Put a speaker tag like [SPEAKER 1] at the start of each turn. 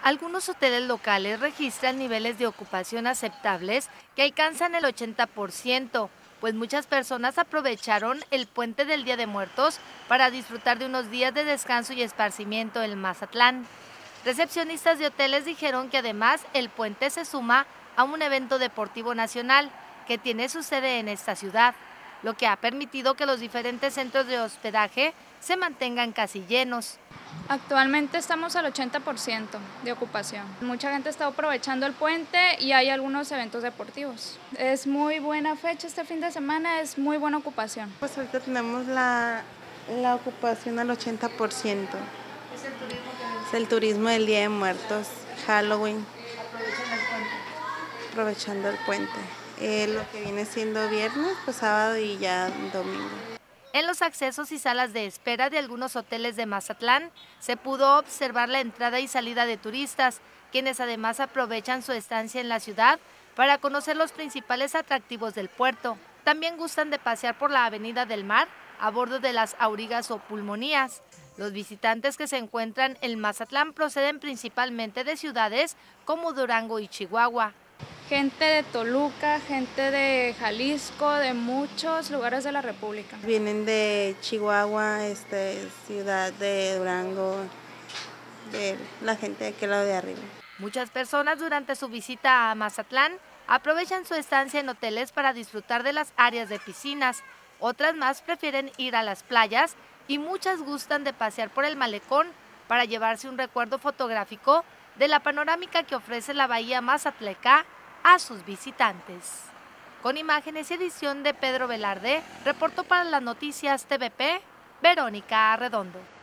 [SPEAKER 1] Algunos hoteles locales registran niveles de ocupación aceptables que alcanzan el 80%, pues muchas personas aprovecharon el puente del Día de Muertos para disfrutar de unos días de descanso y esparcimiento en Mazatlán. Recepcionistas de hoteles dijeron que además el puente se suma a un evento deportivo nacional que tiene su sede en esta ciudad, lo que ha permitido que los diferentes centros de hospedaje se mantengan casi llenos.
[SPEAKER 2] Actualmente estamos al 80% de ocupación. Mucha gente está aprovechando el puente y hay algunos eventos deportivos. Es muy buena fecha este fin de semana, es muy buena ocupación.
[SPEAKER 3] Pues ahorita tenemos la ocupación al 80%.
[SPEAKER 1] ¿Es el turismo que
[SPEAKER 3] Es el turismo del Día de Muertos, Halloween,
[SPEAKER 1] aprovechan el puente?
[SPEAKER 3] aprovechando el puente. Lo que viene siendo viernes, pues sábado y ya domingo.
[SPEAKER 1] En los accesos y salas de espera de algunos hoteles de Mazatlán se pudo observar la entrada y salida de turistas, quienes además aprovechan su estancia en la ciudad para conocer los principales atractivos del puerto. También gustan de pasear por la Avenida del Mar a bordo de las aurigas o pulmonías. Los visitantes que se encuentran en Mazatlán proceden principalmente de ciudades como Durango y Chihuahua.
[SPEAKER 2] Gente de Toluca, gente de Jalisco, de muchos lugares de la República.
[SPEAKER 3] Vienen de Chihuahua, ciudad de Durango, de la gente de aquel lado de arriba.
[SPEAKER 1] Muchas personas durante su visita a Mazatlán aprovechan su estancia en hoteles para disfrutar de las áreas de piscinas. Otras más prefieren ir a las playas y muchas gustan de pasear por el malecón para llevarse un recuerdo fotográfico de la panorámica que ofrece la bahía Mazatleca a sus visitantes. Con imágenes y edición de Pedro Velarde, reportó para las noticias TVP, Verónica Arredondo.